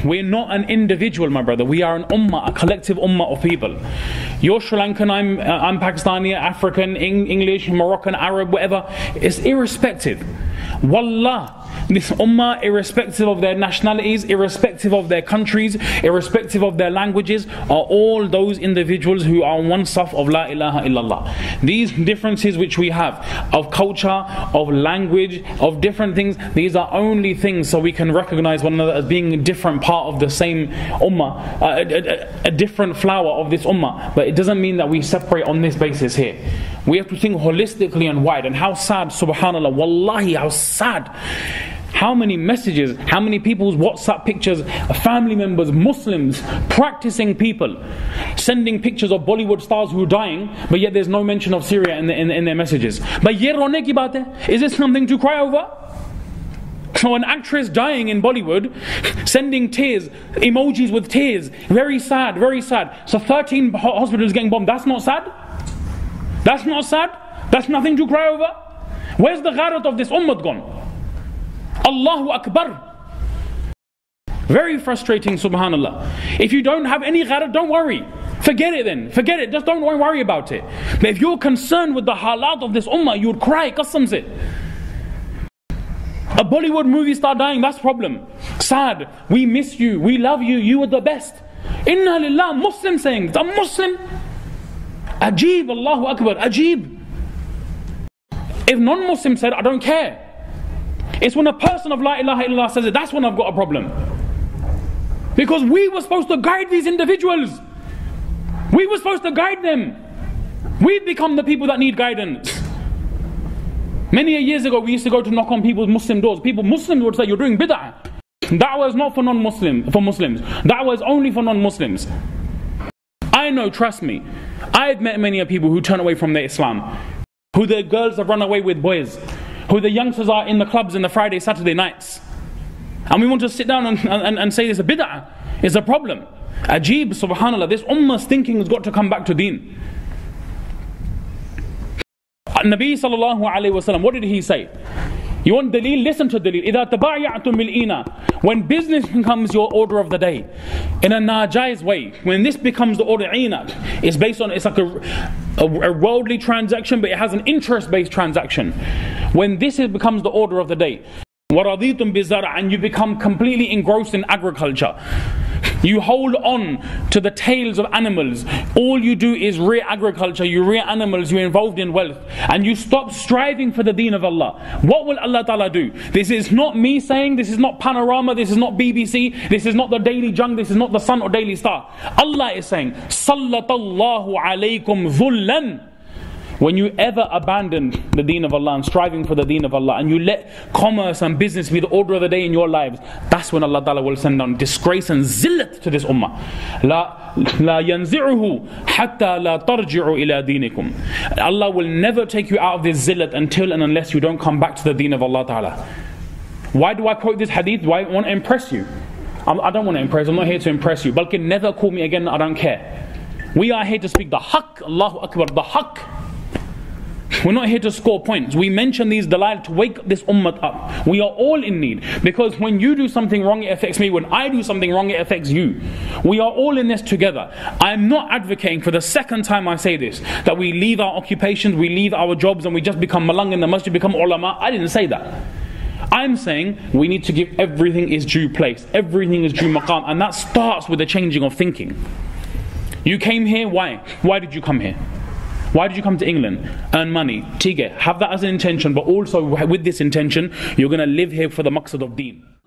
We're not an individual, my brother. We are an ummah, a collective ummah of people. You're Sri Lankan, I'm Pakistani, African, English, Moroccan, Arab, whatever. It's irrespective. Wallah, this ummah, irrespective of their nationalities, irrespective of their countries, irrespective of their languages, are all those individuals who are on one saf of La ilaha illallah. These differences which we have of culture, of language, of different things, these are only things so we can recognize one another as being a different part of the same ummah, a different flower of this ummah. But it doesn't mean that we separate on this basis here. We have to think holistically and wide. And how sad, subhanAllah, wallahi, how sad. How many messages, how many people's WhatsApp pictures, family members, Muslims, practicing people, sending pictures of Bollywood stars who are dying, but yet there's no mention of Syria in their messages. But ye rone ki baat hai? Is this something to cry over? So an actress dying in Bollywood, sending tears, emojis with tears, very sad, very sad. So 13 hospitals getting bombed, that's not sad? That's not sad? That's nothing to cry over? Where's the gharat of this ummah gone? Allahu Akbar. Very frustrating, subhanallah. If you don't have any gharat, don't worry. Forget it then. Forget it. Just don't worry about it. But if you're concerned with the halat of this ummah, you would cry, qasam se. A Bollywood movie star dying, that's problem. Sad. We miss you. We love you. You are the best. Inna lillah. Muslim saying, the Muslim. Ajib, Allahu Akbar. Ajib. If non-Muslim said, I don't care. It's when a person of La ilaha illallah says it, that's when I've got a problem. Because we were supposed to guide these individuals. We were supposed to guide them. We've become the people that need guidance. Many years ago we used to go to knock on people's Muslim doors. Muslims would say, you're doing bid'ah. Da'wah is not for for Muslims. Da'wah is only for non-Muslims. I know, trust me. I've met many people who turn away from their Islam, who their girls have run away with boys, who the youngsters are in the clubs in the Friday, Saturday nights. And we want to sit down and say this a bid'ah is a problem. Ajib, subhanallah, this ummah's thinking has got to come back to deen. Nabi sallallahu alayhi wa sallam, what did he say? You want daleel? Listen to daleel. إِذَا تَبَايَعْتُمْ بِالْإِينَا. When business becomes your order of the day, in a najaiz way, when this becomes the order, it's based on, it's like a worldly transaction, but it has an interest-based transaction. When this becomes the order of the day, وَرَضِيتُمْ بِالزَّرْعِ, and you become completely engrossed in agriculture. You hold on to the tails of animals. All you do is rear agriculture, you rear animals, you're involved in wealth. And you stop striving for the deen of Allah. What will Allah Ta'ala do? This is not me saying, this is not Panorama, this is not BBC, this is not the Daily Jung, this is not the Sun or Daily Star. Allah is saying, Sallallahu alaykum dhullan. When you ever abandon the deen of Allah and striving for the deen of Allah, and you let commerce and business be the order of the day in your lives, that's when Allah Ta'ala will send down disgrace and zillat to this ummah. La yanzi'uhu hatta la tarji'u ila dinikum. Allah will never take you out of this zillat until and unless you don't come back to the deen of Allah Ta'ala. Why do I quote this hadith? Do I want to impress you? I don't want to impress. I'm not here to impress you. Balki never call me again, I don't care. We are here to speak the haqq. Allahu Akbar, the haqq. We're not here to score points. We mention these dalail to wake this ummah up. We are all in need. Because when you do something wrong, it affects me. When I do something wrong, it affects you. We are all in this together. I'm not advocating, for the second time I say this, that we leave our occupations, we leave our jobs, and we just become malang in the masjid, become ulama. I didn't say that. I'm saying we need to give everything its due place. Everything is due maqam. And that starts with the changing of thinking. You came here, why? Why did you come here? Why did you come to England? Earn money. Tige. Have that as an intention, but also with this intention, you're going to live here for the maqsad of deen.